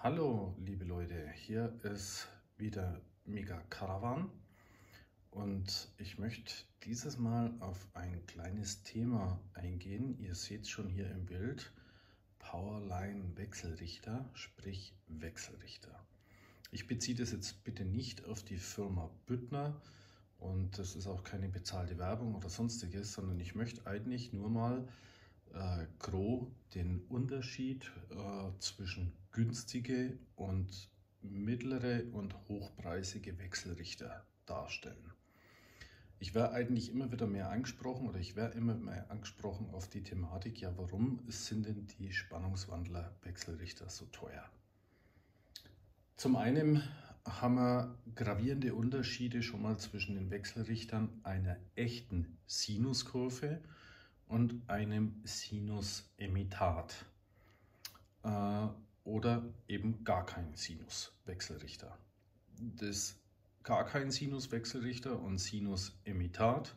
Hallo liebe Leute, hier ist wieder Mega Caravan und ich möchte dieses Mal auf ein kleines Thema eingehen. Ihr seht es schon hier im Bild, Powerline Wechselrichter, sprich Wechselrichter. Ich beziehe das jetzt bitte nicht auf die Firma Büttner und das ist auch keine bezahlte Werbung oder sonstiges, sondern ich möchte eigentlich nur mal grob den Unterschied zwischen günstige und mittlere und hochpreisige Wechselrichter darstellen. Ich werde eigentlich immer wieder mehr angesprochen oder ich werde immer mehr angesprochen auf die Thematik, ja, warum sind denn die Spannungswandler-Wechselrichter so teuer? Zum einen haben wir gravierende Unterschiede schon mal zwischen den Wechselrichtern einer echten Sinuskurve und einem Sinusemitat oder eben gar kein Sinuswechselrichter. Das gar kein Sinuswechselrichter und Sinusemitat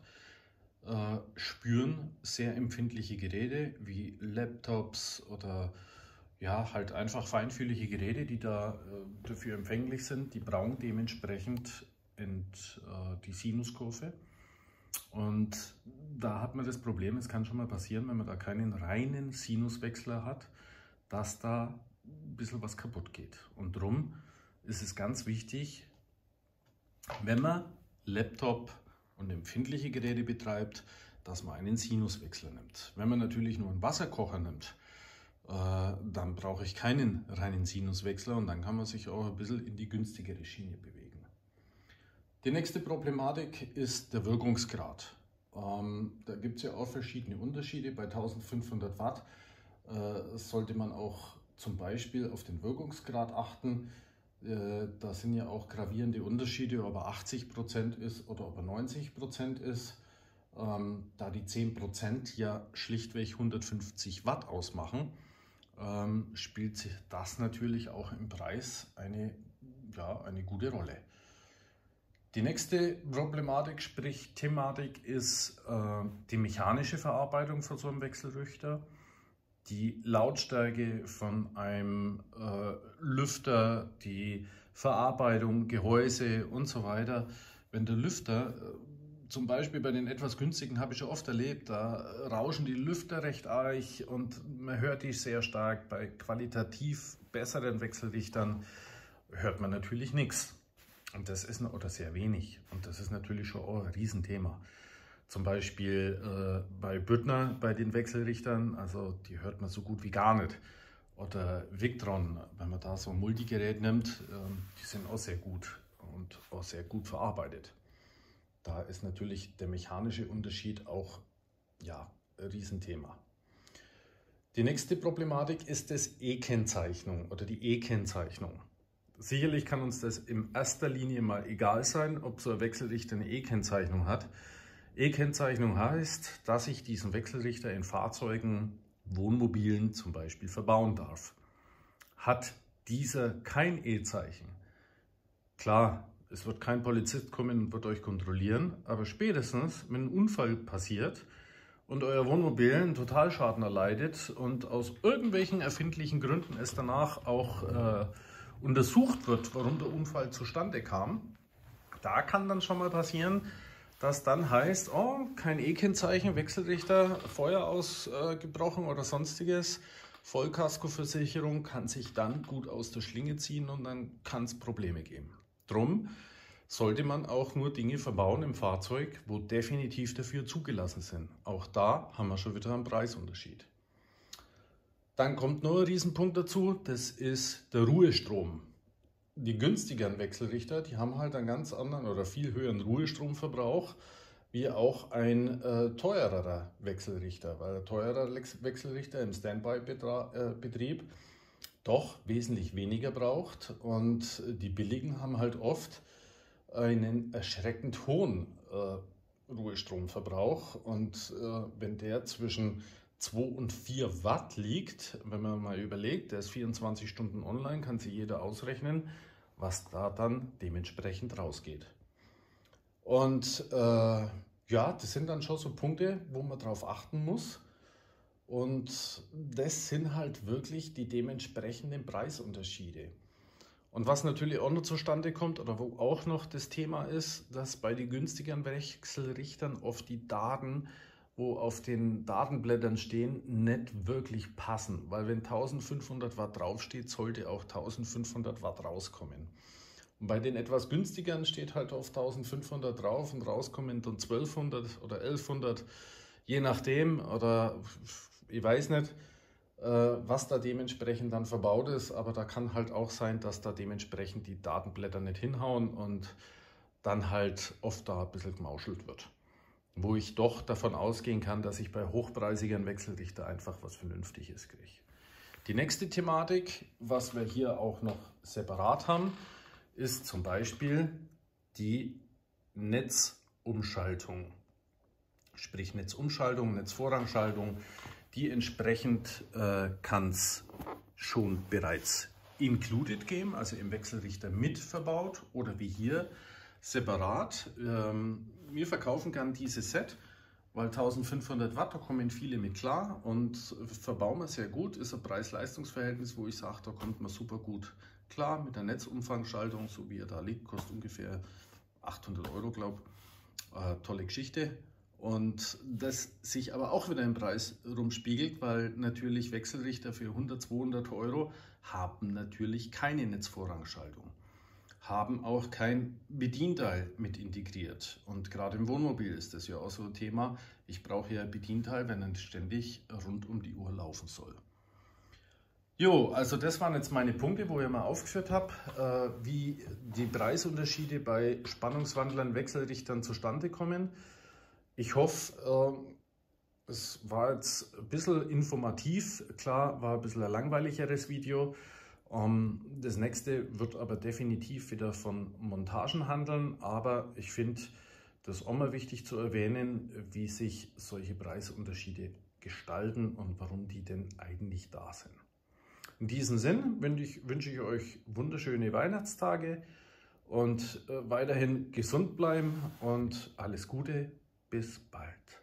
spüren sehr empfindliche Geräte wie Laptops oder ja, halt einfach feinfühlige Geräte, die dafür empfänglich sind. Die brauchen dementsprechend die Sinuskurve. Und da hat man das Problem, es kann schon mal passieren, wenn man da keinen reinen Sinuswechsler hat, dass da ein bisschen was kaputt geht. Und darum ist es ganz wichtig, wenn man Laptop und empfindliche Geräte betreibt, dass man einen Sinuswechsler nimmt. Wenn man natürlich nur einen Wasserkocher nimmt, dann brauche ich keinen reinen Sinuswechsler und dann kann man sich auch ein bisschen in die günstigere Schiene bewegen. Die nächste Problematik ist der Wirkungsgrad. Da gibt es ja auch verschiedene Unterschiede. Bei 1500 Watt sollte man auch zum Beispiel auf den Wirkungsgrad achten. Da sind ja auch gravierende Unterschiede, ob er 80% ist oder ob er 90% ist. Da die 10% ja schlichtweg 150 Watt ausmachen, spielt das natürlich auch im Preis eine gute Rolle. Die nächste Problematik, sprich Thematik, ist die mechanische Verarbeitung von so einem Wechselrichter. Die Lautstärke von einem Lüfter, die Verarbeitung, Gehäuse und so weiter. Wenn der Lüfter, zum Beispiel bei den etwas günstigen, habe ich schon oft erlebt, da rauschen die Lüfter recht arg und man hört die sehr stark. Bei qualitativ besseren Wechselrichtern hört man natürlich nichts. Und das ist oder sehr wenig. Und das ist natürlich schon auch ein Riesenthema. Zum Beispiel bei Büttner, bei den Wechselrichtern, also die hört man so gut wie gar nicht. Oder Victron, wenn man da so ein Multigerät nimmt, die sind auch sehr gut und auch sehr gut verarbeitet. Da ist natürlich der mechanische Unterschied auch ein Riesenthema. Die nächste Problematik ist das E-Kennzeichnung oder die E-Kennzeichnung. Sicherlich kann uns das in erster Linie mal egal sein, ob so ein Wechselrichter eine E-Kennzeichnung hat. E-Kennzeichnung heißt, dass ich diesen Wechselrichter in Fahrzeugen, Wohnmobilen zum Beispiel verbauen darf. Hat dieser kein E-Zeichen? Klar, es wird kein Polizist kommen und wird euch kontrollieren, aber spätestens, wenn ein Unfall passiert und euer Wohnmobil einen Totalschaden erleidet und aus irgendwelchen erfindlichen Gründen es danach auch untersucht wird, warum der Unfall zustande kam, da kann dann schon mal passieren, dass dann heißt, oh, kein E-Kennzeichen, Wechselrichter, Feuer ausgebrochen oder sonstiges. Vollkaskoversicherung kann sich dann gut aus der Schlinge ziehen und dann kann es Probleme geben. Drum sollte man auch nur Dinge verbauen im Fahrzeug, wo definitiv dafür zugelassen sind. Auch da haben wir schon wieder einen Preisunterschied. Dann kommt noch ein Riesenpunkt dazu, das ist der Ruhestrom. Die günstigeren Wechselrichter, die haben halt einen ganz anderen oder viel höheren Ruhestromverbrauch, wie auch ein teurerer Wechselrichter, weil ein teurerer Wechselrichter im Standby-Betrieb doch wesentlich weniger braucht und die billigen haben halt oft einen erschreckend hohen Ruhestromverbrauch und wenn der zwischen 2 und 4 Watt liegt, wenn man mal überlegt, der ist 24 Stunden online, kann sich jeder ausrechnen, was da dann dementsprechend rausgeht. Und das sind dann schon so Punkte, wo man drauf achten muss. Und das sind halt wirklich die dementsprechenden Preisunterschiede. Und was natürlich auch noch zustande kommt, oder wo auch noch das Thema ist, dass bei den günstigeren Wechselrichtern oft die Daten, wo auf den Datenblättern stehen, nicht wirklich passen. Weil wenn 1500 Watt draufsteht, sollte auch 1500 Watt rauskommen. Und bei den etwas günstigeren steht halt auf 1500 drauf und rauskommen dann 1200 oder 1100, je nachdem, oder ich weiß nicht, was da dementsprechend dann verbaut ist, aber da kann halt auch sein, dass da dementsprechend die Datenblätter nicht hinhauen und dann halt oft da ein bisschen gemauschelt wird. Wo ich doch davon ausgehen kann, dass ich bei hochpreisigeren Wechselrichter einfach was Vernünftiges kriege. Die nächste Thematik, was wir hier auch noch separat haben, ist zum Beispiel die Netzumschaltung. Sprich Netzumschaltung, Netzvorrangschaltung. Die entsprechend kann es schon bereits included geben, also im Wechselrichter mit verbaut oder wie hier separat. Wir verkaufen gern dieses Set, weil 1500 Watt, da kommen viele mit klar und verbauen wir sehr gut. Ist ein Preis-Leistungs-Verhältnis, wo ich sage, da kommt man super gut klar mit der Netzumfangschaltung, so wie er da liegt, kostet ungefähr 800 €, glaube ich. Tolle Geschichte. Und das sich aber auch wieder im Preis rumspiegelt, weil natürlich Wechselrichter für 100, 200 € haben natürlich keine Netzvorrangschaltung, haben auch kein Bedienteil mit integriert. Und gerade im Wohnmobil ist das ja auch so ein Thema. Ich brauche ja ein Bedienteil, wenn er ständig rund um die Uhr laufen soll. Jo, also das waren jetzt meine Punkte, wo ich mal aufgeführt habe, wie die Preisunterschiede bei Spannungswandlern, Wechselrichtern zustande kommen. Ich hoffe, es war jetzt ein bisschen informativ. Klar, war ein bisschen ein langweiligeres Video. Das nächste wird aber definitiv wieder von Montagen handeln. Aber ich finde das auch mal wichtig zu erwähnen, wie sich solche Preisunterschiede gestalten und warum die denn eigentlich da sind. In diesem Sinn wünsche ich euch wunderschöne Weihnachtstage und weiterhin gesund bleiben und alles Gute. Bis bald.